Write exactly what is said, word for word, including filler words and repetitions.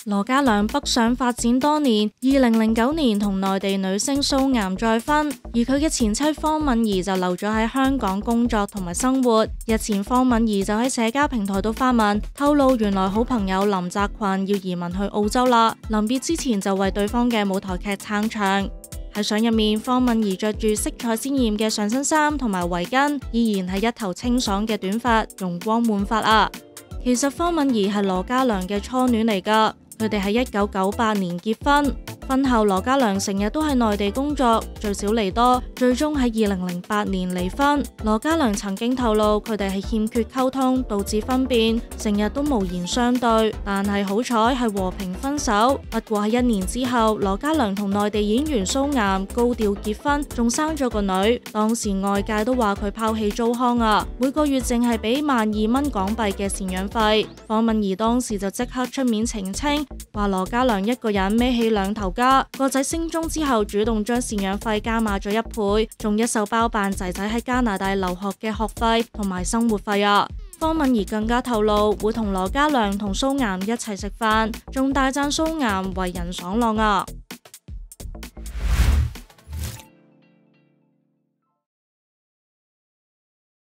羅嘉良北上發展多年，二零零九年同內地女星蘇岩再婚，而佢嘅前妻方敏儀就留咗喺香港工作同埋生活。日前方敏儀就喺社交平台度發文，透露原來好朋友林澤群要移民去澳洲啦，臨別之前就為對方嘅舞台劇撐場。喺相入面，方敏儀着住色彩鮮豔嘅上身衫同埋圍巾，依然係一頭清爽嘅短髮，容光煥發啊！其實方敏儀係羅嘉良嘅初戀嚟㗎，佢哋喺一九九八年結婚。婚後羅嘉良成日都喺內地工作，聚少離多，最終喺二零零八年離婚。羅嘉良曾經透露佢哋係欠缺溝通，導致分辨，成日都無言相對。但係好彩係和平分手。不過喺一年之後，羅嘉良同內地演員蘇岩高調結婚，仲生咗個女。當時外界都話佢拋棄糟糠啊，每個月淨係俾萬二蚊港幣嘅贍養費。方敏儀當時就即刻出面澄清，話羅嘉良一個人孭起兩頭家，個仔升中之後主動將贍養費加碼咗一倍，仲一手包辦仔仔喺加拿大留學嘅學費同埋生活費啊！方敏儀更加透露會同羅嘉良同蘇岩一齊食飯，仲大讚蘇岩為人爽朗啊！